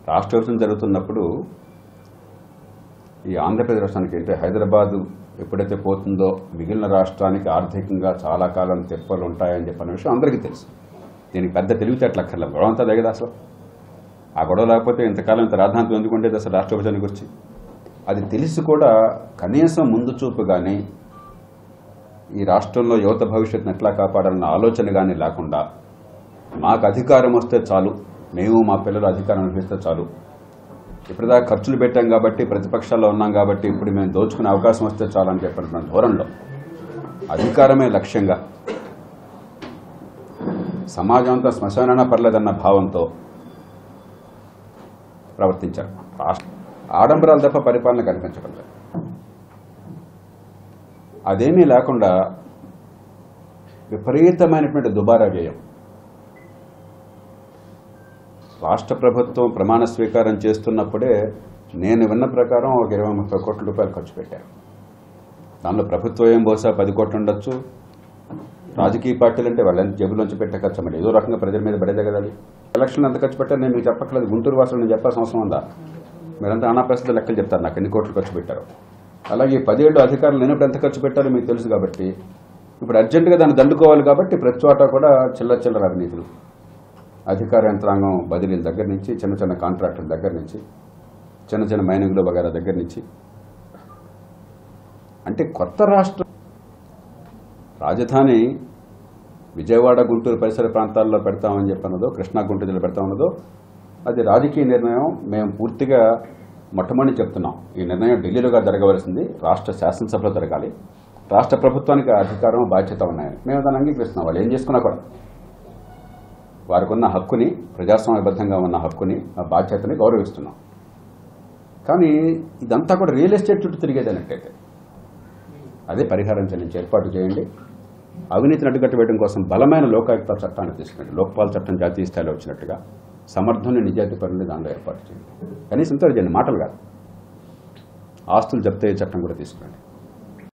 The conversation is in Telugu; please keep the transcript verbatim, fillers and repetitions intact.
రాష్ట్ర విభజన జరుగుతున్నప్పుడు ఈ ఆంధ్రప్రదేశ్ రాష్ట్రానికి అంటే హైదరాబాదు ఎప్పుడైతే పోతుందో మిగిలిన రాష్ట్రానికి ఆర్థికంగా చాలా కాలం తెప్పలు ఉంటాయని చెప్పిన విషయం అందరికీ తెలుసు. దీనికి పెద్ద తెలివితేటలు అక్కర్లేదు. గొడవ అంతా దిగదు అసలు. ఆ గొడవ లేకపోతే ఇంతకాలం ఇంత రాద్ధాంతం ఎందుకుంటే అసలు రాష్ట్ర విభజన గురించి అది తెలిసి కూడా కనీసం ముందు చూపు కానీ ఈ రాష్ట్రంలో యువత భవిష్యత్తును ఎట్లా కాపాడాలన్న ఆలోచన కానీ లేకుండా మాకు అధికారం వస్తే చాలు, మేము మా పిల్లలు అధికారం అనిపిస్తే చాలు, ఇప్పటిదాకా ఖర్చులు పెట్టాం కాబట్టి ప్రతిపక్షాల్లో ఉన్నాం కాబట్టి ఇప్పుడు మేము దోచుకునే అవకాశం వస్తే చాలు అని చెప్పిన ధోరణిలో అధికారమే లక్ష్యంగా సమాజం అంతా శ్మశాన పర్లేదన్న భావంతో ప్రవర్తించారు. ఆడంబరాలు తప్ప పరిపాలన కనిపించడం లేదు. అదేమీ లేకుండా విపరీతమైనటువంటి దుబారా వ్యయం. రాష్ట్ర ప్రభుత్వం ప్రమాణ స్వీకారం చేస్తున్నప్పుడే నేను విన్న ప్రకారం ఒక ఇరవై ముప్పై కోట్ల రూపాయలు ఖర్చు పెట్టారు. దానిలో ప్రభుత్వం ఏం బహుశా పది కోట్లు ఉండొచ్చు. రాజకీయ పార్టీలు అంటే వాళ్ళని జేబులోంచి పెట్టే ఖర్చు అన్నమాట. ఏదో రకంగా ప్రజల మీద పడేదే కదా. అది ఎలక్షన్లు ఎంత ఖర్చు పెట్టారు నేను మీకు చెప్పట్లేదు. గుంటూరు వాసులు నేను చెప్పాల్సిన అవసరం ఉందా? మీరంతా అనా ప్రస్తుత లెక్కలు చెప్తారు నాకు ఎన్ని కోట్లు ఖర్చు పెట్టారు. అలాగే పదేళ్ళు అధికారులు లేనప్పుడు ఎంత ఖర్చు పెట్టారో మీకు తెలుసు కాబట్టి ఇప్పుడు అర్జెంటుగా దాన్ని దండుకోవాలి కాబట్టి ప్రతి చోట కూడా చిల్లర చిల్లర అవినీతులు, అధికార యంత్రాంగం బదిలీల దగ్గర నుంచి చిన్న చిన్న కాంట్రాక్టుల దగ్గర నుంచి చిన్న చిన్న మైనింగ్లు వగైరా దగ్గర నుంచి అంటే కొత్త రాష్ట్ర రాజధాని విజయవాడ గుంటూరు పరిసర ప్రాంతాల్లో పెడతామని చెప్పన్నదో కృష్ణా గుంటూరు జిల్లా పెడతామన్నదో అది రాజకీయ నిర్ణయం. మేము పూర్తిగా మొట్టమొదటి చెప్తున్నాం ఈ నిర్ణయం ఢిల్లీలోగా జరగవలసింది, రాష్ట్ర శాసనసభలో జరగాలి. రాష్ట్ర ప్రభుత్వానికి అధికారం బాధ్యత ఉన్నాయని మేము దాన్ని అంగీకరిస్తున్నాం. వాళ్ళు ఏం చేసుకున్నా కూడా వారికి ఉన్న హక్కుని, ప్రజాస్వామ్యబద్ధంగా ఉన్న హక్కుని, ఆ బాధ్యతని గౌరవిస్తున్నాం. కానీ ఇదంతా కూడా రియల్ ఎస్టేట్ చుట్టూ తిరిగేదన్నట్టయితే అదే పరిహారం చెల్లించి ఏర్పాటు చేయండి. అవినీతిని అడ్డుకట్ట వేయడం కోసం బలమైన లోకాయుక్త చట్టాన్ని తీసుకురండి. లోక్పాల్ చట్టం జాతీయ స్థాయిలో వచ్చినట్టుగా సమర్థుని నిజాయితీ పరుని దానిలో ఏర్పాటు చేయండి. కనీసం ఇంత చేయండి, మాటలు కాదు. ఆస్తులు జప్తే చట్టం కూడా తీసుకురండి.